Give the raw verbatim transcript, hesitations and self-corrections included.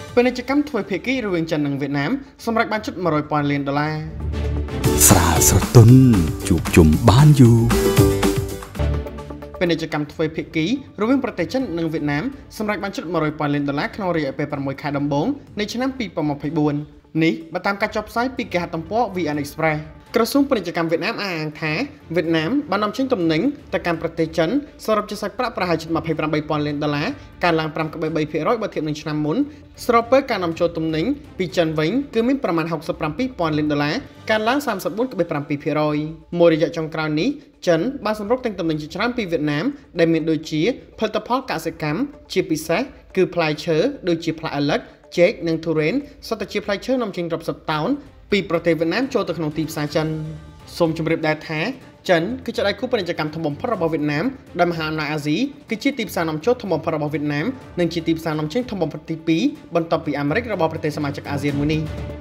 ពាណិជ្ជកម្មធ្វើភាគីរវាងចិននិងវៀតណាមសម្រាប់បានជិតmột trămពាន់លានដុល្លារស្រាលស្រទន់ជួបជុំបានយូរពាណិជ្ជកម្មធ្វើភាគីរវាងប្រទេសចិននិងវៀតណាមសម្រាប់បានជិតmột trămពាន់លានដុល្លារក្នុងរយៈពេលប្រាំមួយខែដំបូងនៃឆ្នាំពីរពាន់ម្ភៃបួននេះបើតាមការចុះផ្សាយពីគេហទំព័រ វី អេន Express ក្រសួងពាណិជ្ជកម្មវៀតណាមអះអាងថាវៀតណាមបាននាំចេញទំនិញទៅកាន់ប្រទេសចិនសរុបជាសាច់ប្រាក់ប្រហែលជិតម្ភៃប្រាំបីពាន់លានដុល្លារកើនឡើងប្រាំ.បីភាគរយបើធៀបនឹងឆ្នាំមុនស្របពេលការនាំចូលទំនិញពីចិនវិញគឺមានប្រមាណហុកសិបប្រាំពីរពាន់លានដុល្លារកើនឡើងសាមសិបបួន.ប្រាំពីរភាគរយមួយរយៈចុងក្រោយនេះចិនបានសម្រុកទិញទំនិញជាច្រើនពីវៀតណាមដែលមានដូចជាផលិតផលកសិកម្មជាពិសេសគឺផ្លែឈើដូចជាផ្លែអាឡឹកចេកនិងទុរេនសុទ្ធតែជាផ្លែឈើនាំចេញរាប់សិបតោនពីប្រទេសវៀតណាមចូលទៅក្នុងទីផ្សារចិនសូមជម្រាបដែរថាចិនគឺជាដៃគូពាណិជ្ជកម្មធំបំផុតរបស់វៀតណាមដែលមហាអំណាចអាស៊ីគឺជាទីផ្សារនាំចូលធំបំផុតរបស់វៀតណាមនិងជាទីផ្សារនាំចេញធំបំផុតទីពីរបន្ទាប់ពីអាមេរិករបស់ប្រទេសសមាជិកអាស៊ានមួយនេះ